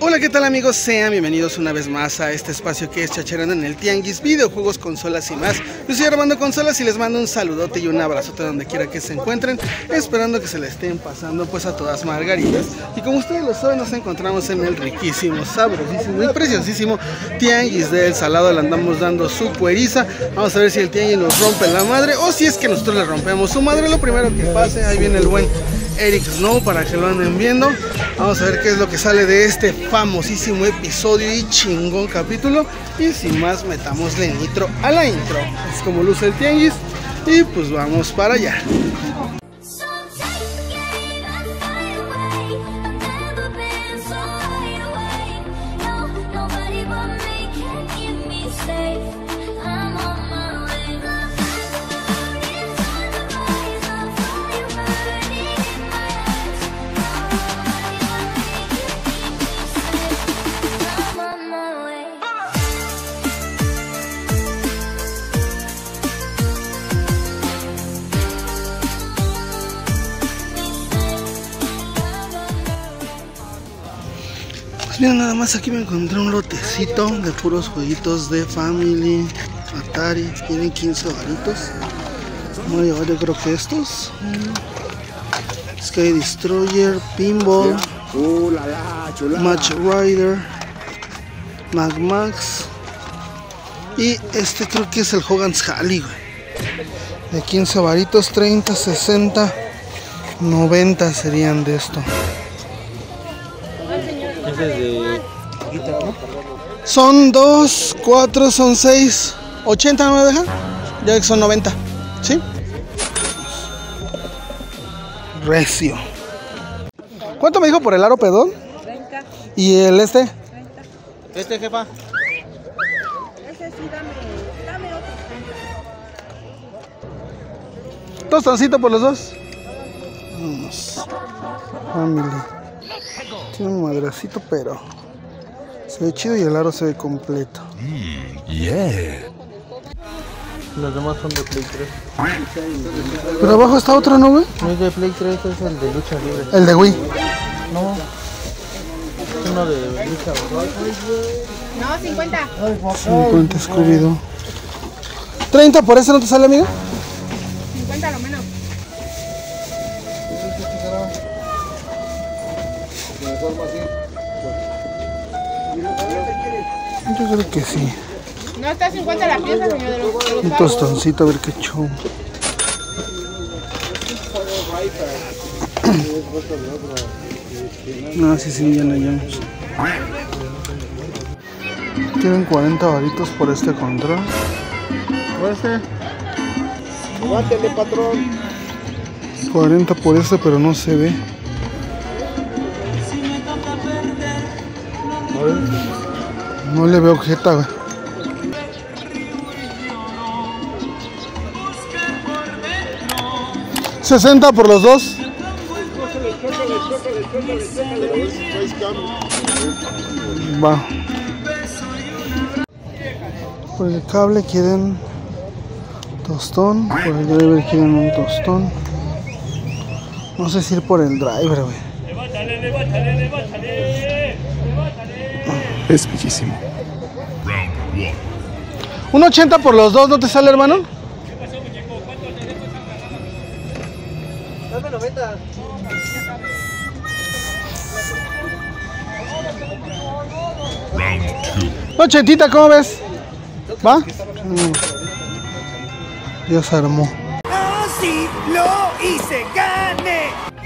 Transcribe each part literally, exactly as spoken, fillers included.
Hola, ¿qué tal amigos? Sean bienvenidos una vez más a este espacio que es Chachareando en el Tianguis, videojuegos, consolas y más. Yo soy Armando Consolas y les mando un saludote y un abrazote donde quiera que se encuentren, esperando que se le estén pasando pues a todas margaritas. Y como ustedes lo saben, nos encontramos en el riquísimo, sabrosísimo y preciosísimo Tianguis del Salado. Le andamos dando su pueriza. Vamos a ver si el Tianguis nos rompe la madre o si es que nosotros le rompemos su madre. Lo primero que pase, ahí viene el buen Eric Snow para que lo anden viendo. Vamos a ver qué es lo que sale de este famosísimo episodio y chingón capítulo. Y sin más, metámosle nitro a la intro. Es como luce el Tianguis y pues vamos para allá. Miren, nada más aquí me encontré un lotecito de puros jueguitos de Family, Atari. Tienen quince varitos. Voy a llevar yo creo que estos. Sky Destroyer, Pinball, Match Rider, Mag Max. Y este creo que es el Hogan's Halley, güey. De quince varitos, treinta, sesenta, noventa serían de esto. De guitarra, ¿no? Son dos, cuatro, son seis, ochenta, ¿no me dejan? Ya que son noventa, ¿sí? Recio. ¿Cuánto me dijo por el aro pedón? treinta. ¿Y el este? treinta. Este, jefa. Ese sí, dame, dame otro. Tostoncito por los dos. Vamos. Family. Tiene un madracito, pero se ve chido y el aro se ve completo. Mm, yeah. Los demás son de Play tres. Pero abajo está otro, ¿no, güey? No es de Play tres, es el de lucha libre. El de Wii. No. Es uno de lucha, ¿verdad? No, cincuenta. cincuenta Scooby-Doo. ¿treinta por ese no te sale, amigo? cincuenta lo menos. Yo creo que sí. No está cincuenta la pieza, señor, de los, de los Un pavos. tostoncito, a ver qué show. No, sí, sí, ya no hallamos. Tienen cuarenta varitos por este control. ¿Por este? Aguántele, patrón. cuarenta por este, pero no se ve. No le veo jeta, güey. sesenta por los dos. Va. Por el cable quieren tostón. Por el driver quieren un tostón. No sé si ir por el driver, güey. Es bellísimo. Un ochenta por los dos, ¿no te sale, hermano? Dame noventa. Ochentita, ¿cómo ves? ¿Va? Mm. Ya se armó. ¡Así lo hice! ¡Gané!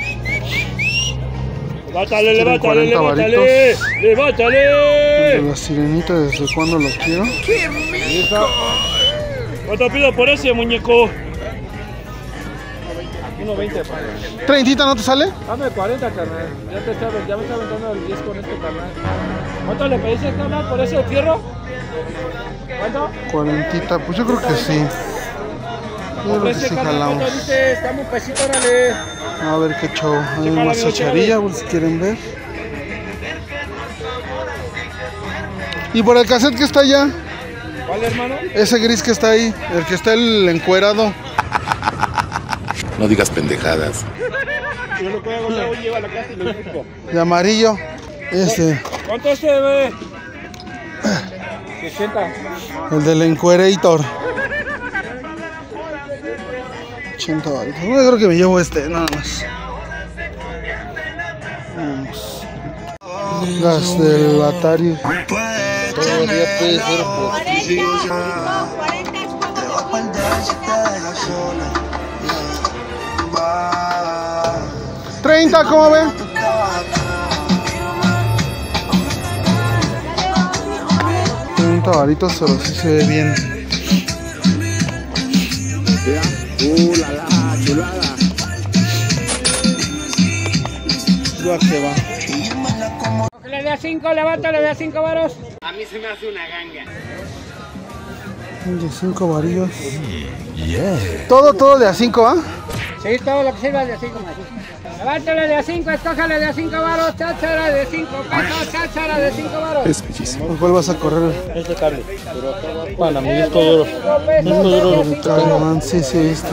Levátale, Tienen levátale, cuarenta levátale, varitos. levátale. De la sirenita, ¿desde cuándo lo quiero? ¡Qué rico! ¿Cuánto pido por ese muñeco? uno veinte, padre. ¿Treintita no te sale? Dame cuarenta, carnal. Ya, te está, ya me está aventando el diez con este carnal. ¿Cuánto le pediste, carnal, por ese fierro? ¿Cuánto? Cuarentita, pues yo creo que sí. Yo creo que Ofrece, sí carnal, jalamos. ¿cuánto dices? Dame un pesito, órale. A ver qué show. Hay Chécala, más amigo, chacharilla, por si quieren ver. Y por el cassette que está allá. ¿Cuál, hermano? Ese gris que está ahí, el que está el encuerado. No digas pendejadas. Yo lo puedo agarrar, llevo a la casa y lo busco. De amarillo. Ese. ¿Cuánto este, bebé? ochenta. El del Encuerator. ochenta varitos. No, yo creo que me llevo este, nada más. Vamos. Las del Atari. Todavía puede ser treinta, ¿cómo ven? treinta varitos, pero sí se ve bien. Uh, la, la, chulada. Ya que va. Le dé a cinco, levántale, le dé a cinco varos. A mí se me hace una ganga. De cinco varillos. Yeah. Todo, todo de a cinco, ¿ah? Sí, todo lo que sirva de a cinco. Levántale de a cinco, escójale de a cinco varos, cháchara de cinco pesos, cháchara de cinco varos. Es bellísimo. ¿Por cuál vas a correr? este cable. Para mí esto duro. cinco pesos, de a cinco Ay, varos. man, sí, sí, está.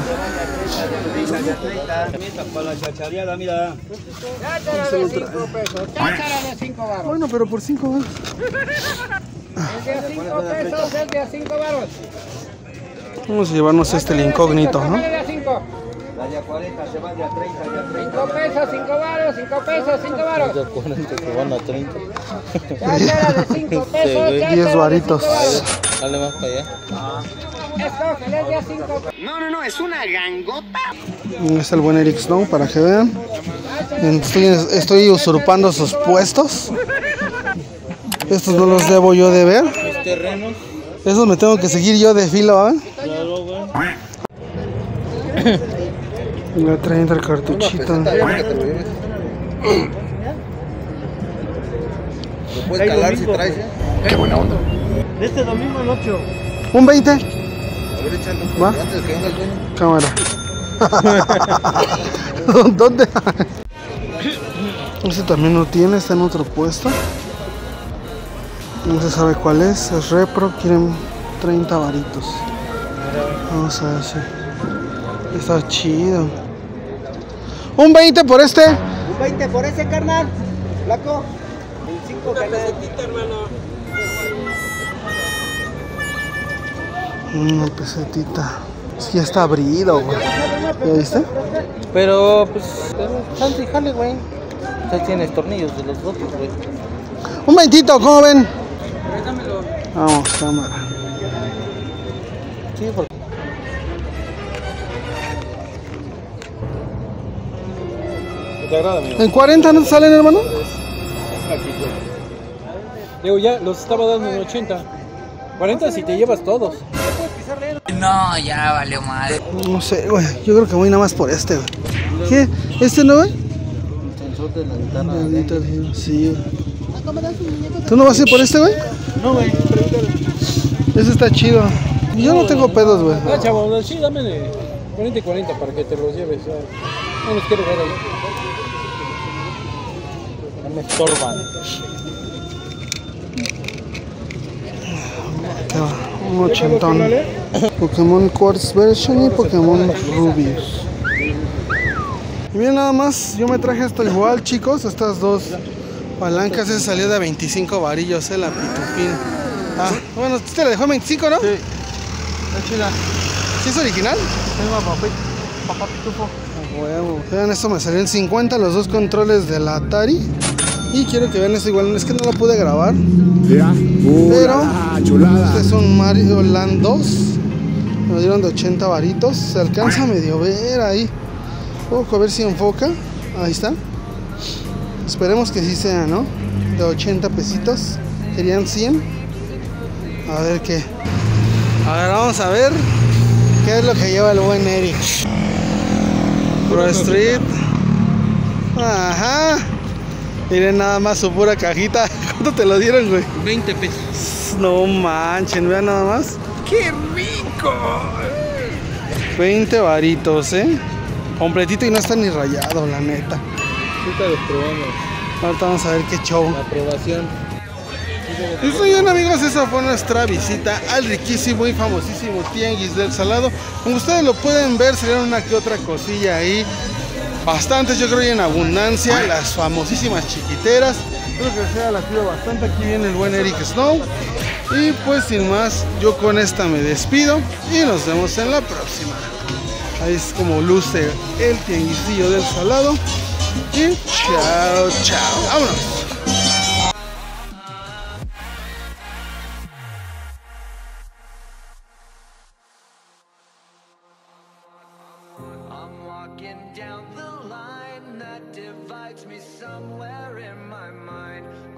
Para la chachareada, mira. Cháchara de cinco pesos, cháchara de cinco varos. Bueno, pero por cinco varos. Es de a cinco pesos, es de a cinco varos. Vamos a llevarnos este el incógnito, ¿no? Cógele de a cinco. La de a cuarenta se va de a treinta, de a treinta. cinco pesos, cinco varos, cinco pesos, cinco varos. Ya cuarenta que van a treinta. Cháchara de cinco pesos, Sí, güey. cháchara diez de varitos. cinco varos. Dale más para allá. Escógele de a cinco. No, no, no, es una gangota. Es el buen Eric Snow, para que vean. Estoy, estoy usurpando sus puestos. Estos no los debo yo de ver. Los terrenos. Esos me tengo que seguir yo de filo, ¿eh? Claro, güey. La treinta el cartuchito. Lo puedes calar si traes, ¿eh? Qué buena onda. Este domingo el ocho. Un veinte. A ver, échalo. ¿Va? Antes de que venga el dueño. Cámara. ¿Dónde? Ese también lo tiene, está en otro puesto. No se sabe cuál es, es repro, quieren treinta varitos. Vamos a ver si está chido. Un veinte por este. Un veinte por ese, carnal. Flaco. veinticinco, carnal. Una pesetita. Sí, ya está abrido, güey. ¿Ya viste? Pero, pues, chance y jale, güey. Ya tienes tornillos de los otros, güey. Un veintito, ¿cómo ven? Vamos, cámara. Sí, porque... ¿Te agrada, amigo? ¿En cuarenta no te salen, hermano? Digo, ya los estaba dando en ochenta. cuarenta si te llevas todos. No, ya valió madre. No sé, güey. Yo creo que voy nada más por este, güey. ¿Qué? ¿Este no, güey? El sensor de la ventana. Maldita sea, sí, güey. ¿Tú no vas a ir por este, güey? No, güey. Ese está chido. Yo no tengo pedos, güey. Ah, chavo, sí, dame de cuarenta y cuarenta para que te los lleves. Ya. No los quiero ver ahí. No me estorban. Un ochentón. Pokémon Quartz Version y Pokémon Rubius. Y bien, nada más, yo me traje esto igual, chicos. Estas dos palancas, esa salió de veinticinco varillos, eh, la Pitufín. Ah, bueno, ¿te la dejó en veinticinco, no? Sí. Está chida. ¿Sí es original? Tengo a papá, papá Pitufo. A huevo. Vean, esto me salió en cincuenta, los dos controles de la Atari. Y quiero que vean esto igual, es que no lo pude grabar. Pero este es un Mario Land dos. Me lo dieron de ochenta varitos. Se alcanza a medio ver ahí. Ojo, a ver si enfoca. Ahí está. Esperemos que sí sea, ¿no? De ochenta pesitos. Querían cien. A ver qué. A ver, vamos a ver qué es lo que lleva el buen Eric. Pro Street. Ajá. Miren nada más su pura cajita. ¿Cuánto te lo dieron, güey? veinte pesos. No manchen, vean nada más. ¡Qué rico! veinte varitos, ¿eh? Completito y no está ni rayado, la neta. Ahorita los probamos. Ahorita vamos a ver qué show. La aprobación. Listo, bien, amigos, esa fue nuestra visita al riquísimo y famosísimo Tianguis del Salado. Como ustedes lo pueden ver, salieron una que otra cosilla ahí. Bastantes, yo creo, y en abundancia. Las famosísimas chiquiteras. Creo que se ha latido bastante. Aquí viene el buen Eric Snow. Y pues sin más, yo con esta me despido y nos vemos en la próxima. Ahí es como luce el tianguisillo del Salado. Y chao, chao. Vámonos. I'm walking down the line that divides me somewhere in my mind.